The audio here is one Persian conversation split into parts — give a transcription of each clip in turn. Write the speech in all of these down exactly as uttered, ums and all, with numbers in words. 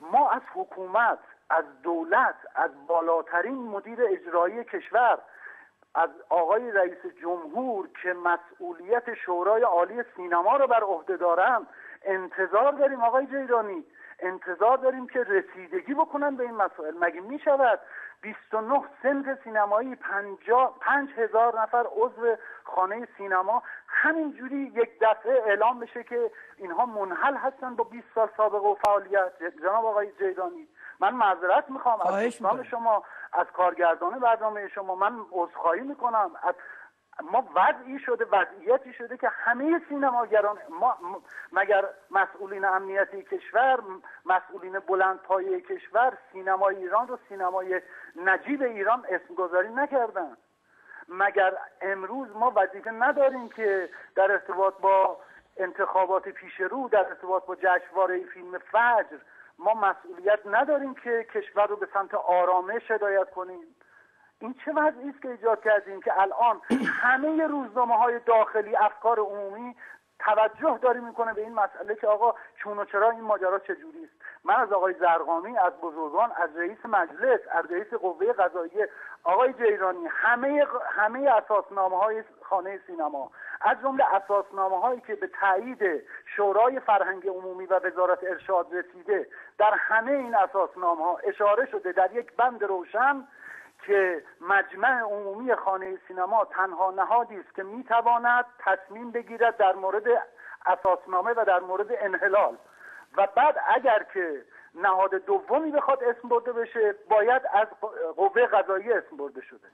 ما از حکومت، از دولت، از بالاترین مدیر اجرایی کشور، از آقای رئیس جمهور که مسئولیت شورای عالی سینما رو بر عهده دارن انتظار داریم. آقای جیرانی، انتظار داریم که رسیدگی بکنن به این مسائل. مگه می شود بیست و نه صنف سینمایی، پنج هزار نفر عضو خانه سینما همینجوری یک دفعه اعلام بشه که اینها منحل هستن با بیست سال سابقه و فعالیت؟ جناب آقای جیرانی، من معذرت میخوام از دوستان شما، از کارگردان برنامه شما، من عذرخواهی میکنم. از ما وضعی شده، وضعیتی شده که همه سینماگران، ما مگر مسئولین امنیتی کشور، مسئولین بلندپایه کشور سینمای ایران رو سینمای نجیب ایران اسمگذاری نکردن؟ مگر امروز ما وظیفه نداریم که در ارتباط با انتخابات پیش رو، در ارتباط با جشنواره فیلم فجر، ما مسئولیت نداریم که کشور رو به سمت آرامش هدایت کنیم؟ این چه وضعی است که ایجاد کردیم که الان همه روزنامه‌های داخلی، افکار عمومی توجه داری میکنه به این مسئله که آقا چون و چرا این ماجرا چجوری است. من از آقای زرقامی، از بزرگان، از رئیس مجلس، از رئیس قوه قضاییه، آقای جیرانی، همه همه اساسنامه‌های خانه سینما، از جمله اساسنامه‌هایی که به تایید شورای فرهنگ عمومی و وزارت ارشاد رسیده، در همه این اساسنامه‌ها اشاره شده در یک بند روشن که مجمع عمومی خانه سینما تنها نهادی است که میتواند تصمیم بگیرد در مورد اساسنامه و در مورد انحلال، و بعد اگر که نهاد دومی بخواد اسم برده بشه باید از قوه قضاییه اسم برده شده.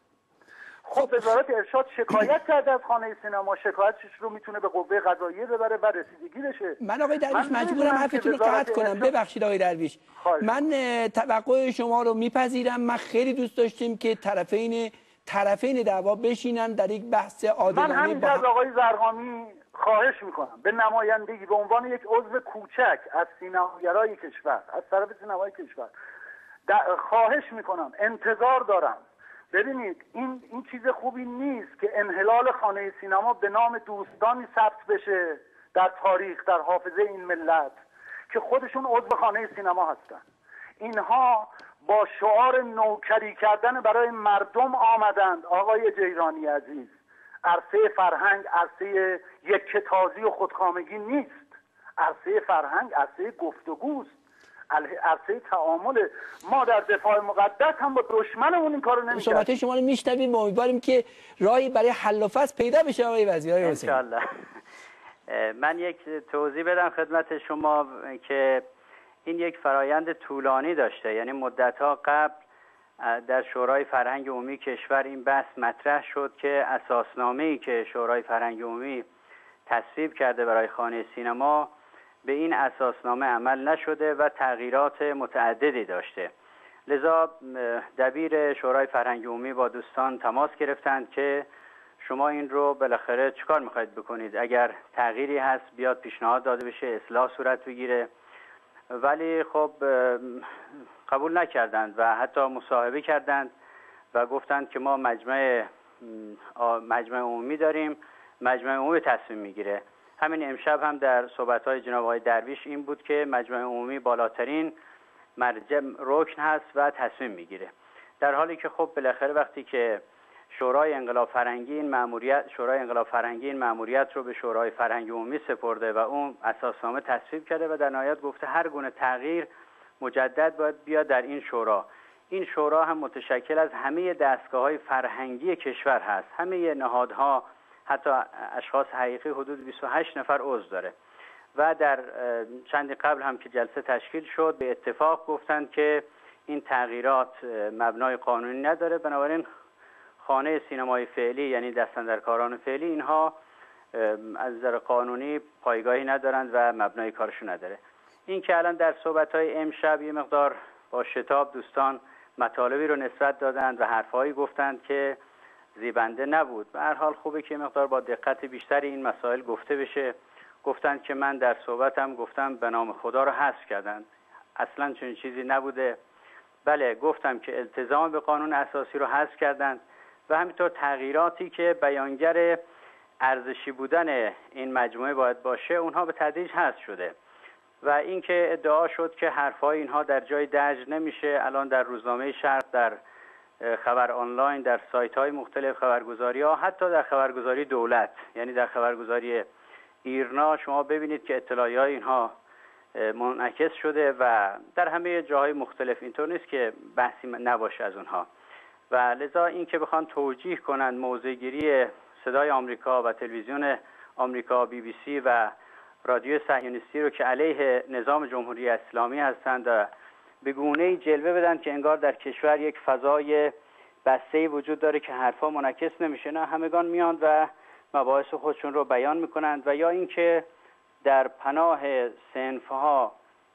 خب وزارت ارشاد شکایت کرده از خانه سینما، شکایتش رو میتونه به قوه قضاییه ببره و رسیدگی بشه. من آقای درویش مجبورم حرفتون رو قطع کنم. ببخشید آقای درویش، من توقع شما رو میپذیرم. من خیلی دوست داشتیم که طرفین طرفین دعوا بشینن در یک بحث عادلانه. من همین از آقای زرقامی خواهش میکنم به نمایندگی، به عنوان یک عضو کوچک از سینماگرای کشور، از طرف سینمای کشور خواهش میکنم، انتظار دارم. ببینید این این چیز خوبی نیست که انحلال خانه سینما به نام دوستانی ثبت بشه در تاریخ، در حافظه این ملت که خودشون عضو خانه سینما هستن. اینها با شعار نوکری کردن برای مردم آمدند. آقای جیرانی عزیز، عرصه فرهنگ عرصه یکتازی و خودکامگی نیست. عرصه فرهنگ عرصه گفتگوست، عرصه تعامل. ما در دفاع مقدس هم با دشمنمون این کارو نمی‌کنیم. صحبت شما رو میشنویم، امیدواریم که راهی برای حل و فصل پیدا بشه آقای وزیر. ان شاءالله. من یک توضیح بدم خدمت شما که این یک فرایند طولانی داشته، یعنی مدت‌ها قبل در شورای فرهنگ عمومی کشور این بحث مطرح شد که اساسنامه‌ای که شورای فرهنگ عمومی تصویب کرده برای خانه سینما به این اساسنامه عمل نشده و تغییرات متعددی داشته. لذا دبیر شورای فرهنگ عمومی با دوستان تماس گرفتند که شما این رو بالاخره چیکار میخواید بکنید؟ اگر تغییری هست بیاد پیشنهاد داده بشه، اصلاح صورت بگیره. ولی خب قبول نکردند و حتی مصاحبه کردند و گفتند که ما مجمع مجمع عمومی داریم، مجمع عمومی تصمیم میگیره. همین امشب هم در صحبت‌های جناب آقای درویش این بود که مجمع عمومی بالاترین مرجع رکن هست و تصمیم میگیره، در حالی که خب بالاخره وقتی که شورای انقلاب فرهنگی این مأموریت شورای انقلاب فرهنگی این مأموریت رو به شورای فرهنگ عمومی سپرده و اون اساسنامه تصویب کرده و در نهایت گفته هر گونه تغییر مجدد باید بیاد در این شورا. این شورا هم متشکل از همه دستگاه‌های فرهنگی کشور هست، همه نهادها، حتی اشخاص حقیقی حدود بیست و هشت نفر عضو داره و در چندی قبل هم که جلسه تشکیل شد به اتفاق گفتند که این تغییرات مبنای قانونی نداره، بنابراین خانه سینمای فعلی یعنی دستاندرکاران فعلی اینها از نظر قانونی پایگاهی ندارند و مبنای کارشون نداره. این که الان در صحبت‌های امشب یه مقدار با شتاب دوستان مطالبی رو نسبت دادند و حرفایی گفتند که زیبنده نبود. به هر حال خوبه که مقدار با دقت بیشتری این مسائل گفته بشه. گفتند که من در صحبتم گفتم به نام خدا رو حذف کردند. اصلا چنین چیزی نبوده. بله گفتم که التزام به قانون اساسی رو حذف کردند و همینطور تغییراتی که بیانگر ارزشی بودن این مجموعه باید باشه اونها به تدریج حذف شده. و اینکه ادعا شد که حرفای اینها در جای درج نمیشه. الان در روزنامه شرق، در خبر آنلاین، در سایت های مختلف خبرگزاری ها، حتی در خبرگزاری دولت، یعنی در خبرگزاری ایرنا، شما ببینید که اطلاعی های اینها منعکس شده و در همه جاهای مختلف. اینطور نیست که بحثی نباشه از اونها. و لذا اینکه بخوان توجیه کنند موضع‌گیری صدای آمریکا و تلویزیون آمریکا، بی بی سی و رادیو صهیونیستی رو که علیه نظام جمهوری اسلامی هستند و به گونه‌ای جلوه بدن که انگار در کشور یک فضای بسته‌ای وجود داره که حرفا منعکس نمیشه، نه همگان میان و مباحث خودشون رو بیان میکنند. و یا اینکه در پناه صنف‌ها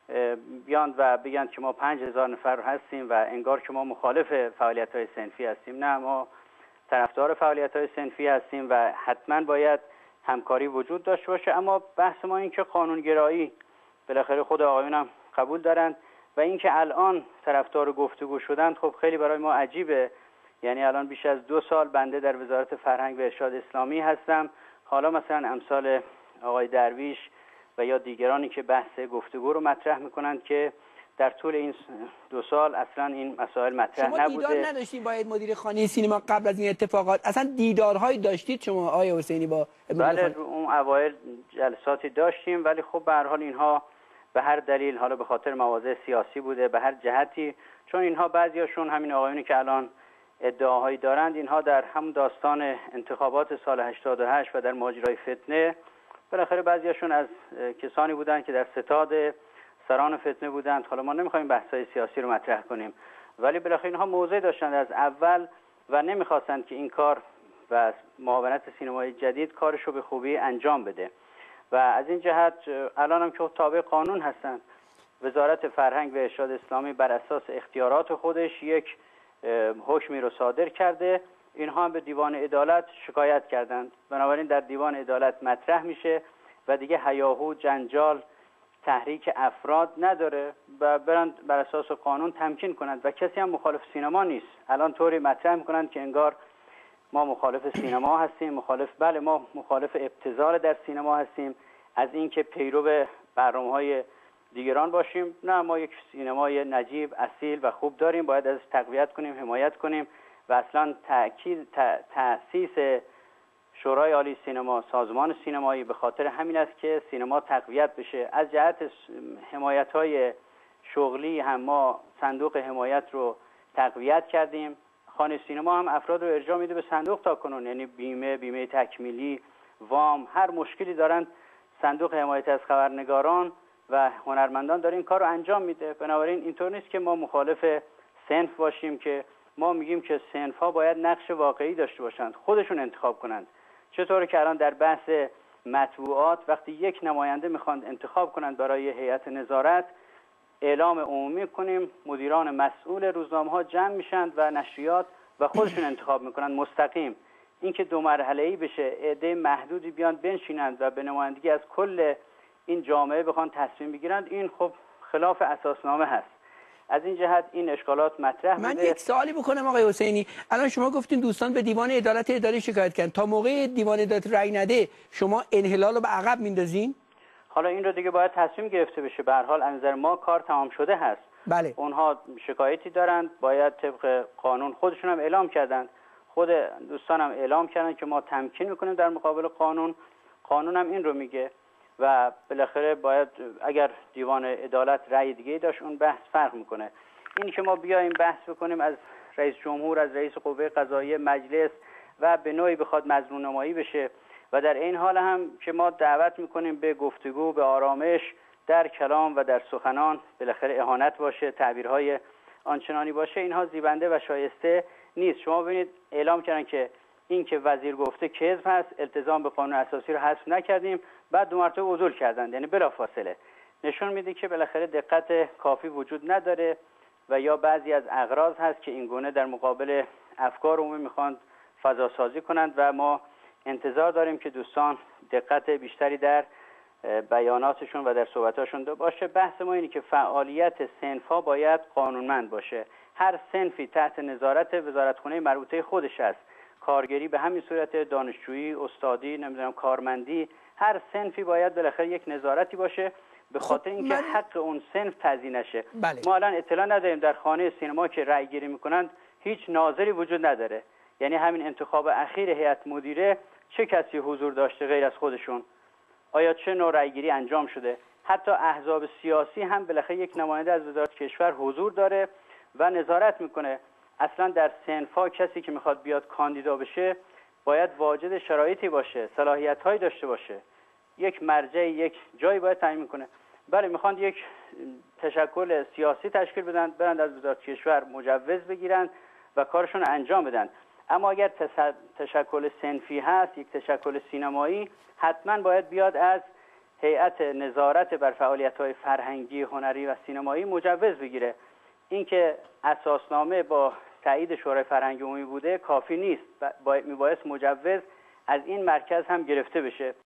بیان و بگن که ما پنج هزار نفر هستیم و انگار که ما مخالف فعالیت‌های صنفی هستیم. نه، ما طرفدار فعالیت‌های صنفی هستیم و حتما باید همکاری وجود داشته باشه. اما بحث ما این که قانونگرایی بالاخره خود آقایون هم قبول دارند و اینکه الان طرفدار گفتگو شدند، خب خیلی برای ما عجیبه. یعنی الان بیش از دو سال بنده در وزارت فرهنگ و ارشاد اسلامی هستم، حالا مثلا امثال آقای درویش و یا دیگرانی که بحث گفتگو رو مطرح میکنند که در طول این دو سال اصلا این مسائل مطرح شما نبوده. دیدار نداشتین باید مدیر خانه سینما قبل از این اتفاقات؟ اصلا دیدارهایی داشتید شما آقای حسینی با بله، اون اوایل جلساتی داشتیم، ولی خب به هر حال اینها به هر دلیل، حالا به خاطر مواضع سیاسی بوده، به هر جهتی، چون اینها بعضیاشون همین آقایونی که الان ادعاهایی دارند، اینها در هم داستان انتخابات سال هشتاد و هشت و در ماجرای فتنه بالاخره بعضیاشون از کسانی بودند که در ستاد سران فتنه بودند. حالا ما نمیخوایم بحث‌های سیاسی رو مطرح کنیم، ولی بالاخره اینها موضع داشتند از اول و نمیخواستند که این کار و معاونت سینمای جدید کارش رو به خوبی انجام بده. و از این جهت الان هم که تابع قانون هستند، وزارت فرهنگ و ارشاد اسلامی بر اساس اختیارات خودش یک حکمی رو صادر کرده. اینها هم به دیوان عدالت شکایت کردند، بنابراین در دیوان عدالت مطرح میشه و دیگه هیاهو، جنجال، تحریک افراد نداره و برند بر اساس قانون تمکین کنند و کسی هم مخالف سینما نیست. الان طوری مطرح میکنند که انگار ما مخالف سینما هستیم، مخالف بله ما مخالف ابتذال در سینما هستیم، از اینکه پیرو برنامه‌های دیگران باشیم. نه، ما یک سینمای نجیب، اصیل و خوب داریم، باید ازش تقویت کنیم، حمایت کنیم و اصلا تأکید تأسیس شورای عالی سینما، سازمان سینمایی به خاطر همین است که سینما تقویت بشه. از جهت حمایت‌های شغلی هم ما صندوق حمایت رو تقویت کردیم. خانه سینما هم افراد رو ارجاع میده به صندوق تا کنون، یعنی بیمه، بیمه تکمیلی، وام، هر مشکلی دارن صندوق حمایت از خبرنگاران و هنرمندان داره این کار رو انجام میده. بنابراین اینطور نیست که ما مخالف صنف باشیم، که ما میگیم که صنف‌ها باید نقش واقعی داشته باشند، خودشون انتخاب کنند. چطوره که الان در بحث مطبوعات وقتی یک نماینده میخوان انتخاب کنند برای هیئت نظارت، اعلام عمومی کنیم، مدیران مسئول روزنامه‌ها جمع میشن و نشریات و خودشون انتخاب میکنن مستقیم. اینکه دو مرحله‌ای بشه، عده محدودی بیان بنشینند و به نمایندگی از کل این جامعه بخوان تصمیم بگیرند، این خب خلاف اساسنامه هست. از این جهت این اشکالات مطرح من بوده. یک سوالی بکنم آقای حسینی، الان شما گفتین دوستان به دیوان عدالت اداری شکایت کردن، تا موقع دیوان عدالت رأی نده شما انحلال رو به عقب میندازین؟ حالا این رو دیگه باید تصمیم گرفته بشه. به هر حال از نظر ما کار تمام شده هست. بله. اونها شکایتی دارند، باید طبق قانون، خودشون هم اعلام کردند، خود دوستان هم اعلام کردن که ما تمکین میکنیم در مقابل قانون. قانون هم این رو میگه و بالاخره باید اگر دیوان عدالت رأی دیگه داشت اون بحث فرق میکنه. این که ما بیایم بحث بکنیم از رئیس جمهور، از رئیس قوه قضاییه، مجلس و به نوعی بخواد مظنون نمایی بشه و در این حال هم که ما دعوت میکنیم به گفتگو، به آرامش در کلام و در سخنان، بالاخره اهانت باشه، تعبیرهای آنچنانی باشه، اینها زیبنده و شایسته نیست. شما ببینید اعلام کردن که این که وزیر گفته کذب هست، التزام به قانون اساسی رو حذف نکردیم، بعد دو مرتبه عدول کردن، یعنی بلافاصله. نشون میده که بالاخره دقت کافی وجود نداره و یا بعضی از اغراض هست که این گونه در مقابل افکار عمومی میخوان فضا سازی کنند و ما انتظار داریم که دوستان دقت بیشتری در بیاناتشون و در صحبتاشون باشه. بحث ما اینه که فعالیت صنف‌ها باید قانونمند باشه. هر صنفی تحت نظارت وزارتخونه مربوطه خودش است. کارگری به همین صورت، دانشجویی، استادی، نمیدونم کارمندی، هر صنفی باید بالاخره یک نظارتی باشه. به خاطر خب اینکه من... حق اون صنف تضیین نشه. بله. ما الان اطلاع نداریم در خانه سینما که رأی گیری میکنند هیچ ناظری وجود نداره، یعنی همین انتخاب اخیر هیئت مدیره چه کسی حضور داشته غیر از خودشون؟ آیا چه نوع رأیگیری انجام شده؟ حتی احزاب سیاسی هم بالاخره یک نماینده از وزارت کشور حضور داره و نظارت میکنه. اصلا در صنف‌ها کسی که میخواد بیاد کاندیدا بشه باید واجد شرایطی باشه، صلاحیت‌هایی داشته باشه، یک مرجع، یک جایی باید تعیین میکنه. بله میخوان یک تشکل سیاسی تشکیل بدن، برند از وزارت کشور مجوز بگیرن و کارشون انجام بدن. اما اگر تشکل صنفی هست، یک تشکل سینمایی، حتما باید بیاد از هیئت نظارت بر فعالیت‌های فرهنگی، هنری و سینمایی مجوز بگیره. اینکه اساسنامه با تایید شورای فرهنگ عمومی بوده کافی نیست، میبایست مجوز از این مرکز هم گرفته بشه.